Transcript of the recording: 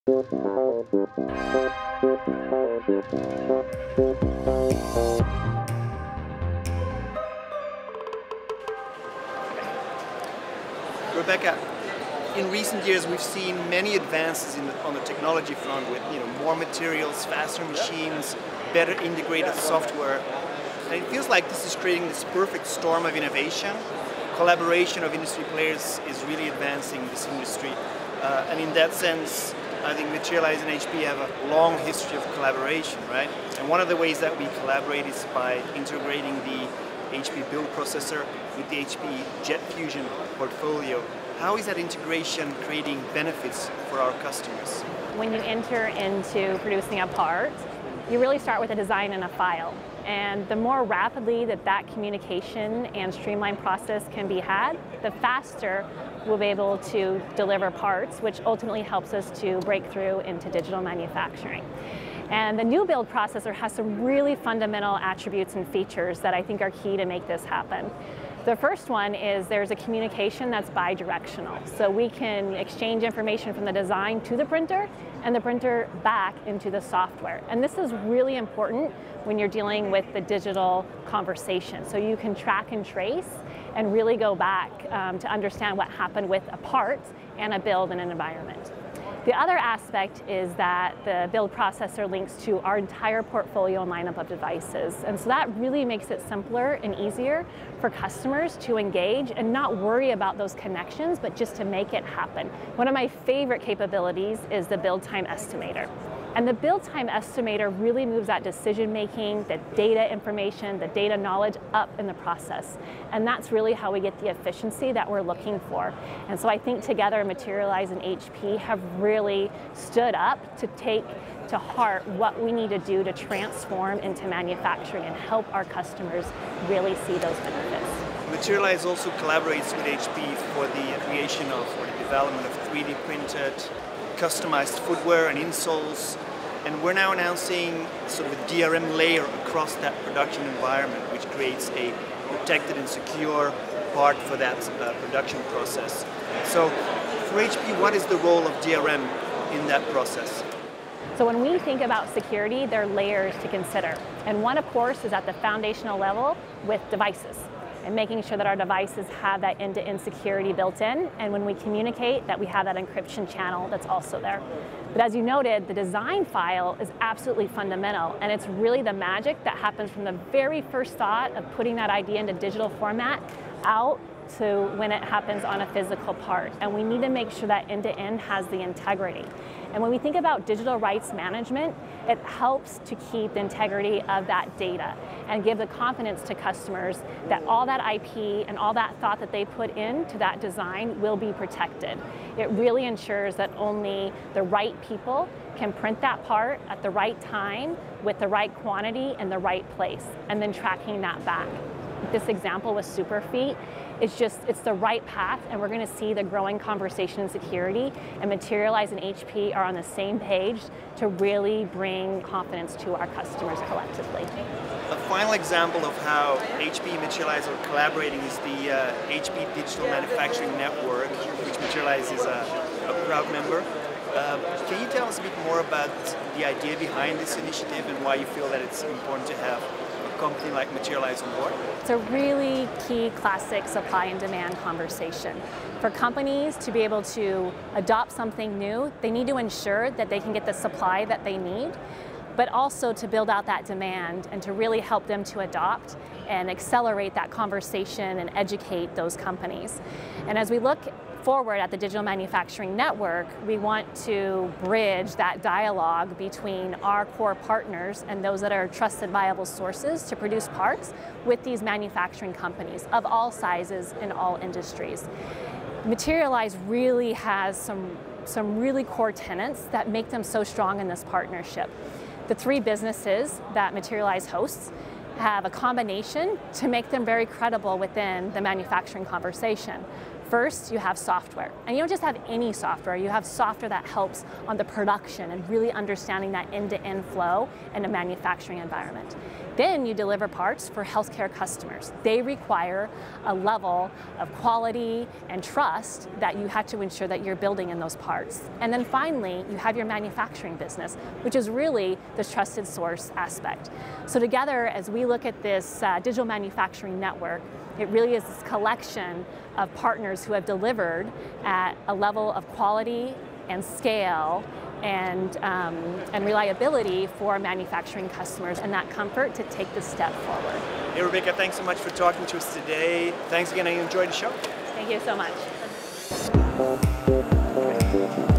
Rebecca, in recent years we've seen many advances on the technology front with more materials, faster machines, better integrated software. And it feels like this is creating this perfect storm of innovation. Collaboration of industry players is really advancing this industry. And in that sense, I think Materialise and HP have a long history of collaboration, right? And one of the ways that we collaborate is by integrating the HP build processor with the HP Jet Fusion portfolio. How is that integration creating benefits for our customers? When you enter into producing a part, you really start with a design and a file. And the more rapidly that communication and streamline process can be had, the faster we'll be able to deliver parts, which ultimately helps us to break through into digital manufacturing. And the new build processor has some really fundamental attributes and features that I think are key to make this happen. The first one is there's a communication that's bi-directional. So we can exchange information from the design to the printer and the printer back into the software. And this is really important when you're dealing with the digital conversation. So you can track and trace and really go back to understand what happened with a part and a build in an environment. The other aspect is that the build processor links to our entire portfolio and lineup of devices. And so that really makes it simpler and easier for customers to engage and not worry about those connections, but just to make it happen. One of my favorite capabilities is the build time estimator. And the build time estimator really moves that decision making, the data information, the data knowledge up in the process. And that's really how we get the efficiency that we're looking for. And so I think together Materialise and HP have really stood up to take to heart what we need to do to transform into manufacturing and help our customers really see those benefits. Materialise also collaborates with HP for the creation of or the development of 3D printed customized footwear and insoles, and we're now announcing sort of a DRM layer across that production environment, which creates a protected and secure part for that production process. So for HP, what is the role of DRM in that process? So when we think about security, there are layers to consider. And one, of course, is at the foundational level with devices, and making sure that our devices have that end-to-end security built in, and when we communicate that we have that encryption channel that's also there. But as you noted, the design file is absolutely fundamental, and it's really the magic that happens from the very first thought of putting that idea into digital format out to when it happens on a physical part. And we need to make sure that end-to-end has the integrity. And when we think about digital rights management, it helps to keep the integrity of that data and give the confidence to customers that all that IP and all that thought that they put into that design will be protected. It really ensures that only the right people can print that part at the right time with the right quantity in the right place, and then tracking that back. This example with Superfeet, it's the right path, and we're going to see the growing conversation in security, and Materialise and HP are on the same page to really bring confidence to our customers collectively. A final example of how HP and Materialise are collaborating is the HP Digital Manufacturing Network, which Materialise is a proud member. Can you tell us a bit more about the idea behind this initiative and why you feel that it's important to have a company like Materialise on board? It's a really key classic supply and demand conversation. For companies to be able to adopt something new, they need to ensure that they can get the supply that they need, but also to build out that demand and to really help them to adopt and accelerate that conversation and educate those companies. And as we look forward at the Digital Manufacturing Network, we want to bridge that dialogue between our core partners and those that are trusted, viable sources to produce parts with these manufacturing companies of all sizes in all industries. Materialise really has some really core tenets that make them so strong in this partnership. The three businesses that Materialise hosts have a combination to make them very credible within the manufacturing conversation. First, you have software. And you don't just have any software, you have software that helps on the production and really understanding that end-to-end flow in a manufacturing environment. Then you deliver parts for healthcare customers. They require a level of quality and trust that you have to ensure that you're building in those parts. And then finally, you have your manufacturing business, which is really the trusted source aspect. So together, as we look at this digital manufacturing network, it really is this collection of partners who have delivered at a level of quality and scale and reliability for manufacturing customers, and that comfort to take this step forward. Hey Rebecca, thanks so much for talking to us today. Thanks again, I enjoyed the show. Thank you so much.